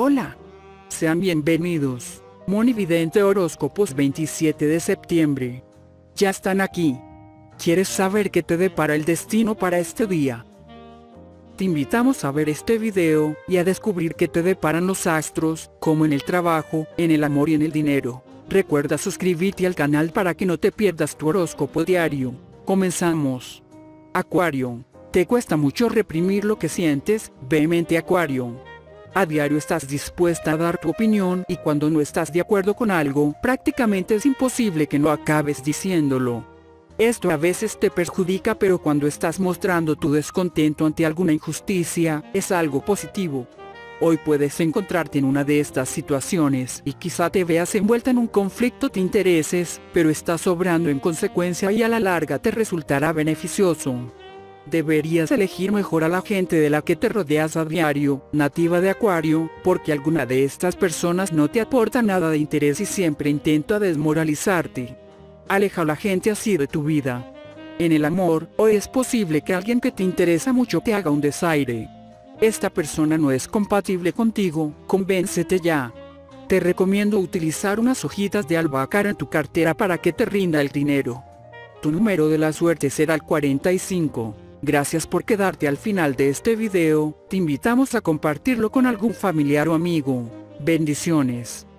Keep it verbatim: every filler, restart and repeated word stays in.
Hola. Sean bienvenidos. Monividente Horóscopos veintisiete de septiembre. Ya están aquí. ¿Quieres saber qué te depara el destino para este día? Te invitamos a ver este video y a descubrir qué te deparan los astros, como en el trabajo, en el amor y en el dinero. Recuerda suscribirte al canal para que no te pierdas tu horóscopo diario. Comenzamos. Acuario. Te cuesta mucho reprimir lo que sientes, vehemente Acuario. A diario estás dispuesta a dar tu opinión y cuando no estás de acuerdo con algo, prácticamente es imposible que no acabes diciéndolo. Esto a veces te perjudica, pero cuando estás mostrando tu descontento ante alguna injusticia, es algo positivo. Hoy puedes encontrarte en una de estas situaciones y quizá te veas envuelta en un conflicto de intereses, pero estás obrando en consecuencia y a la larga te resultará beneficioso. Deberías elegir mejor a la gente de la que te rodeas a diario, nativa de Acuario, porque alguna de estas personas no te aporta nada de interés y siempre intenta desmoralizarte. Aleja a la gente así de tu vida. En el amor, hoy es posible que alguien que te interesa mucho te haga un desaire. Esta persona no es compatible contigo, convéncete ya. Te recomiendo utilizar unas hojitas de albahaca en tu cartera para que te rinda el dinero. Tu número de la suerte será el cuarenta y cinco. Gracias por quedarte al final de este video, te invitamos a compartirlo con algún familiar o amigo. Bendiciones.